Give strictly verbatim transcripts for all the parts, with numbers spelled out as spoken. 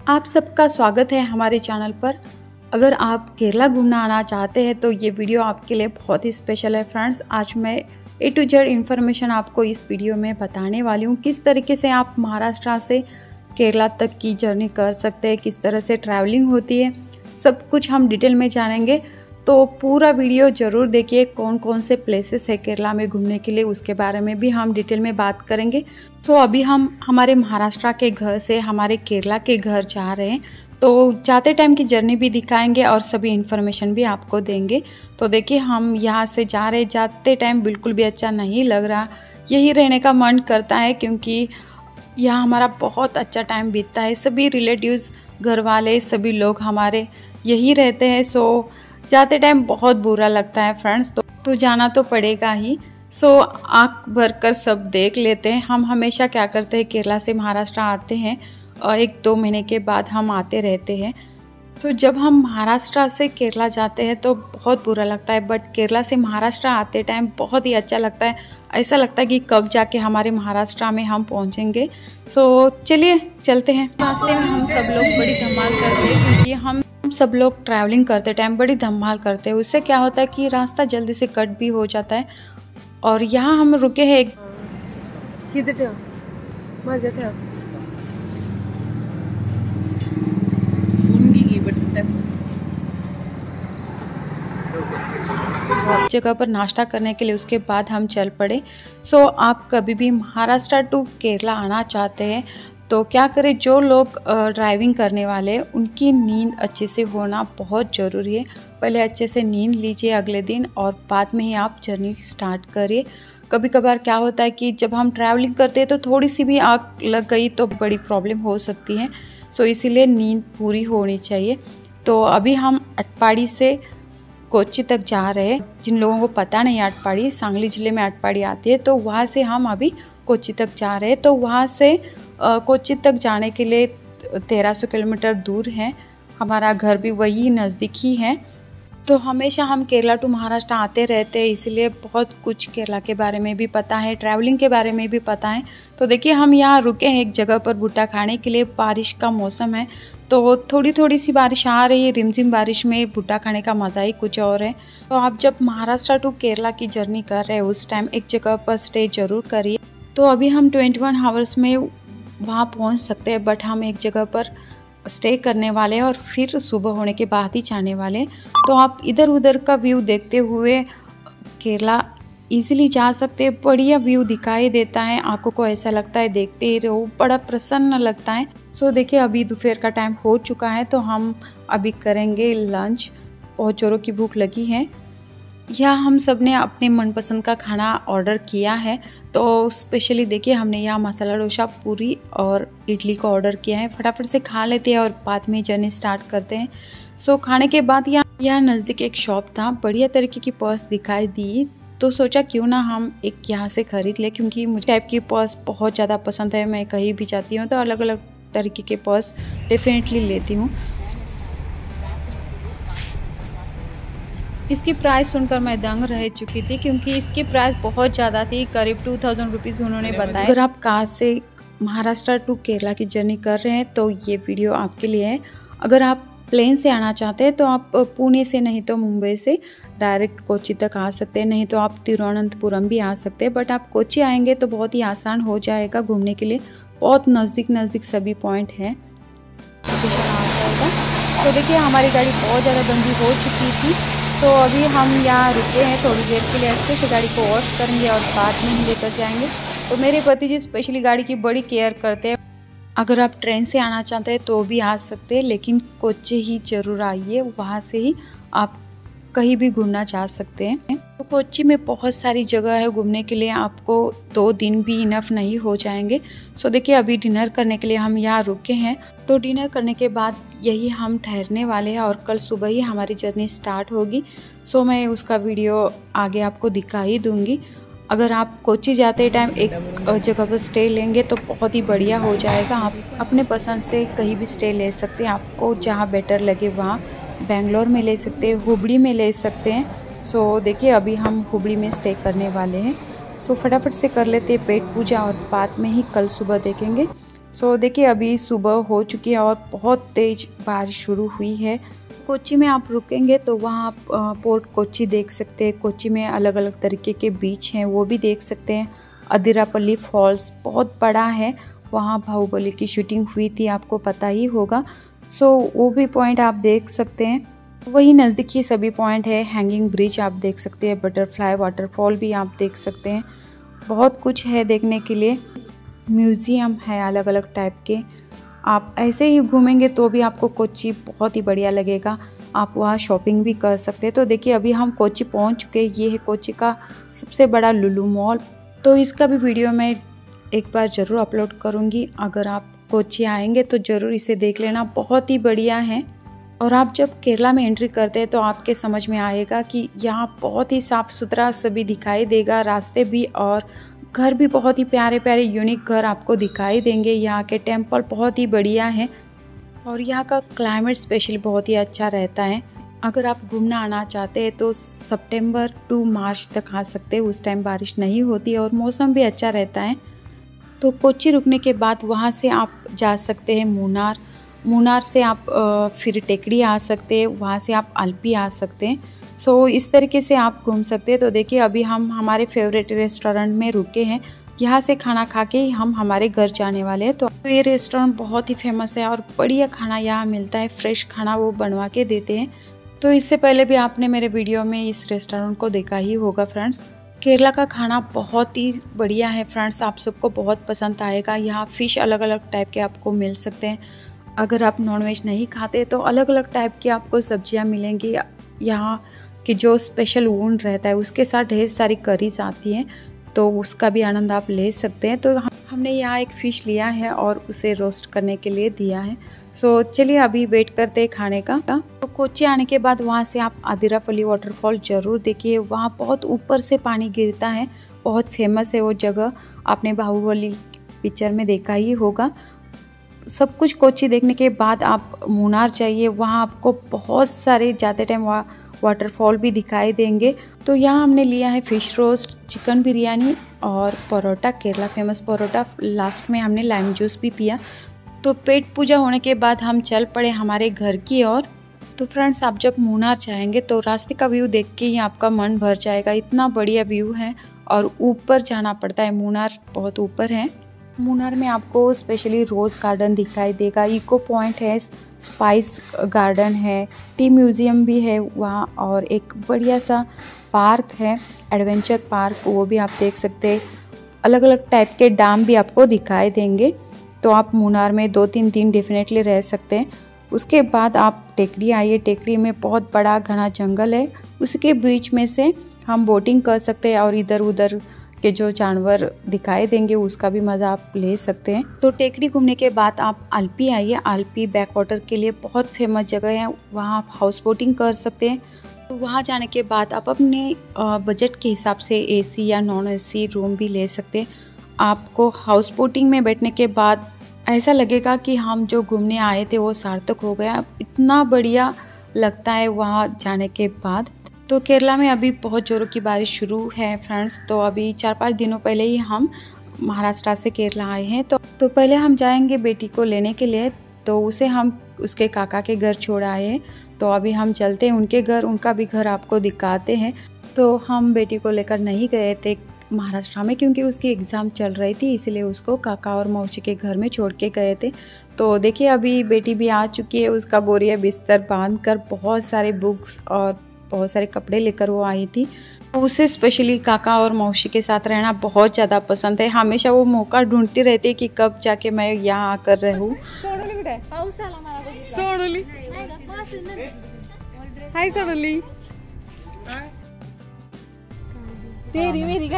आप सबका स्वागत है हमारे चैनल पर। अगर आप केरला घूमना आना चाहते हैं तो ये वीडियो आपके लिए बहुत ही स्पेशल है फ्रेंड्स। आज मैं ए टू जेड इन्फॉर्मेशन आपको इस वीडियो में बताने वाली हूँ, किस तरीके से आप महाराष्ट्र से केरला तक की जर्नी कर सकते हैं, किस तरह से ट्रैवलिंग होती है, सब कुछ हम डिटेल में जानेंगे। तो पूरा वीडियो ज़रूर देखिए। कौन कौन से प्लेसेस है केरला में घूमने के लिए, उसके बारे में भी हम डिटेल में बात करेंगे। तो अभी हम हमारे महाराष्ट्र के घर से हमारे केरला के घर जा रहे हैं, तो जाते टाइम की जर्नी भी दिखाएंगे और सभी इन्फॉर्मेशन भी आपको देंगे। तो देखिए हम यहाँ से जा रहे, जाते टाइम बिल्कुल भी अच्छा नहीं लग रहा, यही रहने का मन करता है क्योंकि यहाँ हमारा बहुत अच्छा टाइम बीतता है। सभी रिलेटिव्स, घर वाले, सभी लोग हमारे यही रहते हैं। सो जाते टाइम बहुत बुरा लगता है फ्रेंड्स, तो, तो जाना तो पड़ेगा ही। सो आँख भर कर सब देख लेते हैं। हम हमेशा क्या करते हैं, केरला से महाराष्ट्र आते हैं और एक दो महीने के बाद हम आते रहते हैं। तो जब हम महाराष्ट्र से केरला जाते हैं तो बहुत बुरा लगता है, बट केरला से महाराष्ट्र आते टाइम बहुत ही अच्छा लगता है। ऐसा लगता है कि कब जाके हमारे महाराष्ट्र में हम पहुंचेंगे। सो चलिए चलते हैं। रास्ते में हम सब लोग बड़ी धमाल करते हैं क्योंकि हम सब लोग ट्रैवलिंग करते टाइम बड़ी धमाल करते हैं। उससे क्या होता है कि रास्ता जल्दी से कट भी हो जाता है। और यहाँ हम रुके हैं एक जगह पर नाश्ता करने के लिए, उसके बाद हम चल पड़े। सो आप कभी भी महाराष्ट्र टू केरला आना चाहते हैं तो क्या करें, जो लोग ड्राइविंग करने वाले हैं उनकी नींद अच्छे से होना बहुत ज़रूरी है। पहले अच्छे से नींद लीजिए अगले दिन और बाद में ही आप जर्नी स्टार्ट करिए। कभी कभार क्या होता है कि जब हम ट्रैवलिंग करते हैं तो थोड़ी सी भी आग लग गई तो बड़ी प्रॉब्लम हो सकती है। सो इसीलिए नींद पूरी होनी चाहिए। तो अभी हम अटपाड़ी से कोच्चि तक जा रहे हैं। जिन लोगों को पता नहीं अटपाड़ी, सांगली ज़िले में अटपाड़ी आती है, तो वहाँ से हम अभी कोच्चि तक जा रहे हैं। तो वहाँ से कोच्चि तक जाने के लिए तेरह सौ किलोमीटर दूर है। हमारा घर भी वही नज़दीक ही है। तो हमेशा हम केरला टू महाराष्ट्र आते रहते हैं, इसलिए बहुत कुछ केरला के बारे में भी पता है, ट्रैवलिंग के बारे में भी पता है। तो देखिए हम यहाँ रुके हैं एक जगह पर भुट्टा खाने के लिए। बारिश का मौसम है तो थोड़ी थोड़ी सी बारिश आ रही है। रिमझिम बारिश में भुट्टा खाने का मज़ा ही कुछ और है। तो आप जब महाराष्ट्र टू केरला की जर्नी कर रहे हैं उस टाइम एक जगह पर स्टे ज़रूर करिए। तो अभी हम ट्वेंटी वन आवर्स में वहाँ पहुँच सकते हैं, बट हम एक जगह पर स्टे करने वाले हैं और फिर सुबह होने के बाद ही जाने वाले। तो आप इधर उधर का व्यू देखते हुए केरला इजीली जा सकते हैं। बढ़िया व्यू दिखाई देता है, आंखों को ऐसा लगता है देखते ही रहो, बड़ा प्रसन्न लगता है। सो देखिए अभी दोपहर का टाइम हो चुका है, तो हम अभी करेंगे लंच। बहुत जोरों की भूख लगी है। यहाँ हम सब ने अपने मनपसंद का खाना ऑर्डर किया है। तो स्पेशली देखिए हमने यहाँ मसाला डोसा, पूरी और इडली को ऑर्डर किया है। फटाफट से खा लेते हैं और बाद में जर्नी स्टार्ट करते हैं। सो खाने के बाद यहाँ यहाँ नज़दीक एक शॉप था, बढ़िया तरीके की पर्स दिखाई दी, तो सोचा क्यों ना हम एक यहाँ से ख़रीद ले, क्योंकि मुझे टाइप की पर्स बहुत ज़्यादा पसंद है। मैं कहीं भी जाती हूँ तो अलग अलग तरीके के पर्स डेफिनेटली लेती हूँ। इसकी प्राइस सुनकर मैं दंग रह चुकी थी क्योंकि इसकी प्राइस बहुत ज़्यादा थी, करीब टू थाउजेंड रुपीज़ उन्होंने बताया। अगर आप कार से महाराष्ट्र टू केरला की जर्नी कर रहे हैं तो ये वीडियो आपके लिए है। अगर आप प्लेन से आना चाहते हैं तो आप पुणे से नहीं तो मुंबई से डायरेक्ट कोच्चि तक आ सकते हैं, नहीं तो आप तिरुवनंतपुरम भी आ सकते हैं। बट आप कोच्चि आएंगे तो बहुत ही आसान हो जाएगा घूमने के लिए, बहुत नज़दीक नज़दीक सभी पॉइंट हैं। तो देखिए हमारी गाड़ी बहुत ज़्यादा गंदी हो चुकी थी, तो अभी हम यहाँ रुके हैं थोड़ी देर के लिए। अच्छे से गाड़ी को वॉश करेंगे और बाद में ही लेकर जाएंगे। तो मेरे पति जी स्पेशली गाड़ी की बड़ी केयर करते हैं। अगर आप ट्रेन से आना चाहते हैं तो भी आ सकते हैं, लेकिन कोच्चि ही ज़रूर आइए, वहाँ से ही आप कहीं भी घूमना जा सकते हैं। तो कोच्चि में बहुत सारी जगह है घूमने के लिए, आपको दो दिन भी इनफ नहीं हो जाएंगे। सो देखिए अभी डिनर करने के लिए हम यहाँ रुके हैं। तो डिनर करने के बाद यही हम ठहरने वाले हैं और कल सुबह ही हमारी जर्नी स्टार्ट होगी। सो मैं उसका वीडियो आगे आपको दिखा ही दूँगी। अगर आप कोच्चि जाते टाइम एक जगह पर स्टे लेंगे तो बहुत ही बढ़िया हो जाएगा। आप अपने पसंद से कहीं भी स्टे ले सकते हैं, आपको जहाँ बेटर लगे वहाँ। बेंगलोर में ले सकते हैं, हुबली में ले सकते हैं। सो देखिए अभी हम हुबली में स्टे करने वाले हैं। सो फटाफट से कर लेते हैं पेट पूजा और बाद में ही कल सुबह देखेंगे सो देखिए अभी सुबह हो चुकी है और बहुत तेज़ बारिश शुरू हुई है। कोच्चि में आप रुकेंगे तो वहाँ आप पोर्ट कोच्चि देख सकते हैं। कोच्चि में अलग अलग तरीके के बीच हैं वो भी देख सकते हैं। अदिरापल्ली फॉल्स बहुत बड़ा है, वहाँ बाहुबली की शूटिंग हुई थी, आपको पता ही होगा। सो वो भी पॉइंट आप देख सकते हैं। वही नज़दीक ही सभी पॉइंट है। हैंगिंग ब्रिज आप देख सकते हैं, बटरफ्लाई वाटरफॉल भी आप देख सकते हैं। बहुत कुछ है देखने के लिए। म्यूज़ियम है अलग अलग टाइप के। आप ऐसे ही घूमेंगे तो भी आपको कोच्चि बहुत ही बढ़िया लगेगा। आप वहाँ शॉपिंग भी कर सकते हैं। तो देखिए अभी हम कोच्चि पहुँच चुके हैं। ये है कोच्चि का सबसे बड़ा लुलु मॉल। तो इसका भी वीडियो मैं एक बार ज़रूर अपलोड करूँगी। अगर आप कोच्चि आएंगे तो ज़रूर इसे देख लेना, बहुत ही बढ़िया है। और आप जब केरला में एंट्री करते हैं तो आपके समझ में आएगा कि यहाँ बहुत ही साफ़ सुथरा सभी दिखाई देगा। रास्ते भी और घर भी बहुत ही प्यारे प्यारे यूनिक घर आपको दिखाई देंगे। यहाँ के टेम्पल बहुत ही बढ़िया है और यहाँ का क्लाइमेट स्पेशली बहुत ही अच्छा रहता है। अगर आप घूमना आना चाहते हैं तो सितंबर टू मार्च तक आ सकते हैं। उस टाइम बारिश नहीं होती और मौसम भी अच्छा रहता है। तो कोच्चि रुकने के बाद वहाँ से आप जा सकते हैं मुन्नार। मुन्नार से आप फिर टेकड़ी आ सकते हैं, वहाँ से आप अल्पी आ सकते हैं। सो so, इस तरीके से आप घूम सकते हैं। तो देखिए अभी हम हमारे फेवरेट रेस्टोरेंट में रुके हैं। यहाँ से खाना खा के ही हम हमारे घर जाने वाले हैं। तो ये रेस्टोरेंट बहुत ही फेमस है और बढ़िया खाना यहाँ मिलता है। फ्रेश खाना वो बनवा के देते हैं। तो इससे पहले भी आपने मेरे वीडियो में इस रेस्टोरेंट को देखा ही होगा फ्रेंड्स। केरला का खाना बहुत ही बढ़िया है फ्रेंड्स, आप सबको बहुत पसंद आएगा। यहाँ फ़िश अलग अलग टाइप के आपको मिल सकते हैं। अगर आप नॉनवेज नहीं खाते तो अलग अलग टाइप की आपको सब्जियाँ मिलेंगी। यहाँ कि जो स्पेशल ऊन रहता है उसके साथ ढेर सारी करीज आती हैं, तो उसका भी आनंद आप ले सकते हैं। तो हमने यहाँ एक फ़िश लिया है और उसे रोस्ट करने के लिए दिया है। सो चलिए अभी वेट करते हैं खाने का। तो कोच्चि आने के बाद वहाँ से आप अदिरापल्ली वाटरफॉल ज़रूर देखिए। वहाँ बहुत ऊपर से पानी गिरता है, बहुत फेमस है वो जगह। आपने बाहुबली पिक्चर में देखा ही होगा। सब कुछ कोच्चि देखने के बाद आप मुन्नार जाइए, वहाँ आपको बहुत सारे जाते टाइम वहाँ वाटरफॉल भी दिखाई देंगे। तो यहाँ हमने लिया है फ़िश रोस्ट, चिकन बिरयानी और परोठा, केरला फेमस परोठा। लास्ट में हमने लाइम जूस भी पिया। तो पेट पूजा होने के बाद हम चल पड़े हमारे घर की ओर। तो फ्रेंड्स आप जब मुन्नार जाएंगे तो रास्ते का व्यू देख के ही आपका मन भर जाएगा। इतना बढ़िया व्यू है और ऊपर जाना पड़ता है। मुन्नार बहुत ऊपर है। मुन्नार में आपको स्पेशली रोज़ गार्डन दिखाई देगा, इको पॉइंट है, स्पाइस गार्डन है, टी म्यूज़ियम भी है वहाँ और एक बढ़िया सा पार्क है, एडवेंचर पार्क, वो भी आप देख सकते हैं। अलग अलग टाइप के डैम भी आपको दिखाई देंगे। तो आप मुन्नार में दो तीन दिन डेफिनेटली रह सकते हैं। उसके बाद आप टेकड़ी आइए। टेकड़ी में बहुत बड़ा घना जंगल है, उसके बीच में से हम बोटिंग कर सकते हैं और इधर उधर के जो जानवर दिखाई देंगे उसका भी मज़ा आप ले सकते हैं। तो टेकड़ी घूमने के बाद आप अल्पी आइए। अल्पी बैक वाटर के लिए बहुत फेमस जगह है, वहाँ आप हाउस बोटिंग कर सकते हैं। तो वहाँ जाने के बाद आप अपने बजट के हिसाब से एसी या नॉन एसी रूम भी ले सकते हैं। आपको हाउस बोटिंग में बैठने के बाद ऐसा लगेगा कि हम जो घूमने आए थे वो सार्थक हो गया। इतना बढ़िया लगता है वहाँ जाने के बाद। तो केरला में अभी बहुत ज़ोरों की बारिश शुरू है फ्रेंड्स। तो अभी चार पाँच दिनों पहले ही हम महाराष्ट्र से केरला आए हैं। तो तो पहले हम जाएंगे बेटी को लेने के लिए। तो उसे हम उसके काका के घर छोड़ आए हैं। तो अभी हम चलते हैं उनके घर, उनका भी घर आपको दिखाते हैं। तो हम बेटी को लेकर नहीं गए थे महाराष्ट्र में क्योंकि उसकी एग्ज़ाम चल रही थी, इसलिए उसको काका और मौसी के घर में छोड़ के गए थे। तो देखिए अभी बेटी भी आ चुकी है। उसका बोरिया बिस्तर बांध कर बहुत सारे बुक्स और बहुत सारे कपड़े लेकर वो आई थी। उसे स्पेशली काका और मौसी के साथ रहना बहुत ज़्यादा पसंद है। हमेशा वो मौका ढूंढती रहती है कि कब जाके मैं यहाँ आकर रहूँ। हाय सोनली। तेरी मेरी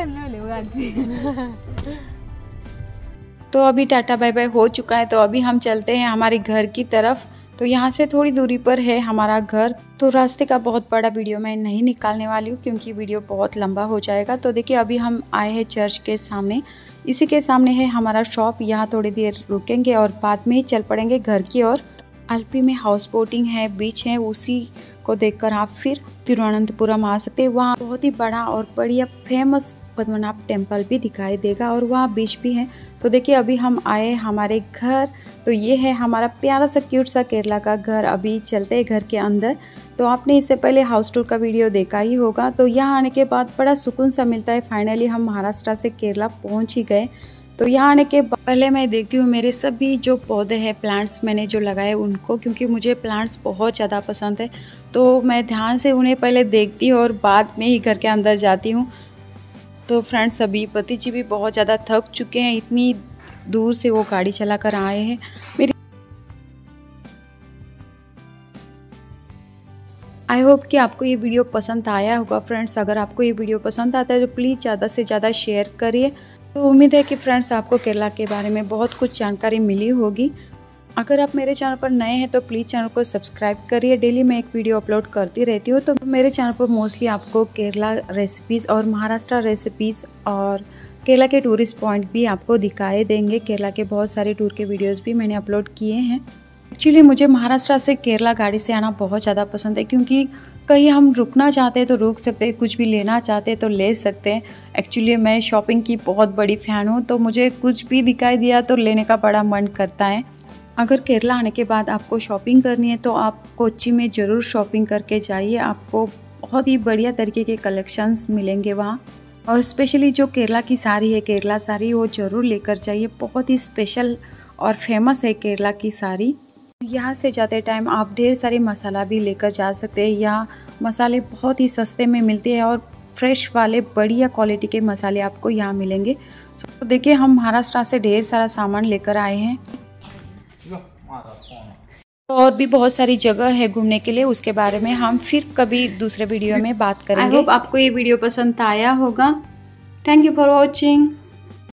तो अभी टाटा बाय बाय हो चुका है। तो अभी हम चलते हैं हमारे घर की तरफ। तो यहाँ से थोड़ी दूरी पर है हमारा घर। तो रास्ते का बहुत बड़ा वीडियो मैं नहीं निकालने वाली हूँ क्योंकि वीडियो बहुत लंबा हो जाएगा। तो देखिए अभी हम आए हैं चर्च के सामने, इसी के सामने है हमारा शॉप। यहाँ थोड़ी देर रुकेंगे और बाद में ही चल पड़ेंगे घर की ओर। अल्पी में हाउस बोटिंग है, बीच है, उसी को देखकर आप फिर तिरुवनंतपुरम आ सकते हैं। वहाँ बहुत ही बड़ा और बढ़िया फेमस पद्मनाभ टेम्पल भी दिखाई देगा और वहाँ बीच भी है। तो देखिए अभी हम आए हमारे घर, तो ये है हमारा प्यारा सा क्यूट सा केरला का घर। अभी चलते हैं घर के अंदर। तो आपने इससे पहले हाउस टूर का वीडियो देखा ही होगा। तो यहाँ आने के बाद बड़ा सुकून सा मिलता है। फाइनली हम महाराष्ट्र से केरला पहुँच ही गए। तो यहाँ आने के पहले मैं देखती हूँ मेरे सभी जो पौधे हैं, प्लांट्स मैंने जो लगाए उनको, क्योंकि मुझे प्लांट्स बहुत ज़्यादा पसंद है। तो मैं ध्यान से उन्हें पहले देखती हूँ और बाद में ही घर के अंदर जाती हूँ। तो फ्रेंड्स अभी पति जी भी बहुत ज़्यादा थक चुके हैं, इतनी दूर से वो गाड़ी चला कर आए हैं। मेरी आई होप कि आपको ये वीडियो पसंद आया होगा फ्रेंड्स। अगर आपको ये वीडियो पसंद आता है तो प्लीज़ ज़्यादा से ज़्यादा शेयर करिए। तो उम्मीद है कि फ्रेंड्स आपको केरला के बारे में बहुत कुछ जानकारी मिली होगी। अगर आप मेरे चैनल पर नए हैं तो प्लीज़ चैनल को सब्सक्राइब करिए। डेली मैं एक वीडियो अपलोड करती रहती हूँ। तो मेरे चैनल पर मोस्टली आपको केरला रेसिपीज़ और महाराष्ट्र रेसिपीज़ और केरला के टूरिस्ट पॉइंट भी आपको दिखाए देंगे। केरला के बहुत सारे टूर के वीडियोज़ भी मैंने अपलोड किए हैं। एक्चुअली मुझे महाराष्ट्र से केरला गाड़ी से आना बहुत ज़्यादा पसंद है, क्योंकि कहीं हम रुकना चाहते हैं तो रुक सकते हैं, कुछ भी लेना चाहते हैं तो ले सकते हैं। एक्चुअली मैं शॉपिंग की बहुत बड़ी फ़ैन हूँ, तो मुझे कुछ भी दिखाई दिया तो लेने का बड़ा मन करता है। अगर केरला आने के बाद आपको शॉपिंग करनी है तो आप कोच्चि में ज़रूर शॉपिंग करके जाइए। आपको बहुत ही बढ़िया तरीके के कलेक्शंस मिलेंगे वहाँ। और स्पेशली जो केरला की साड़ी है, केरला साड़ी, वो ज़रूर लेकर जाइए। बहुत ही स्पेशल और फेमस है केरला की साड़ी। यहाँ से जाते टाइम आप ढेर सारे मसाला भी लेकर जा सकते हैं। यहाँ मसाले बहुत ही सस्ते में मिलते हैं और फ्रेश वाले बढ़िया क्वालिटी के मसाले आपको यहाँ मिलेंगे। तो देखिए हम महाराष्ट्र से ढेर सारा सामान लेकर आए हैं। तो और भी बहुत सारी जगह है घूमने के लिए, उसके बारे में हम फिर कभी दूसरे वीडियो में बात करेंगे। आई होप आपको ये वीडियो पसंद आया होगा। Thank you for watching.